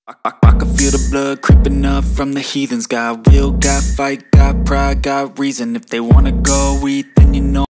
I can feel the blood creeping up from the heathens. Got will, got fight, got pride, got reason. If they wanna go eat, then you know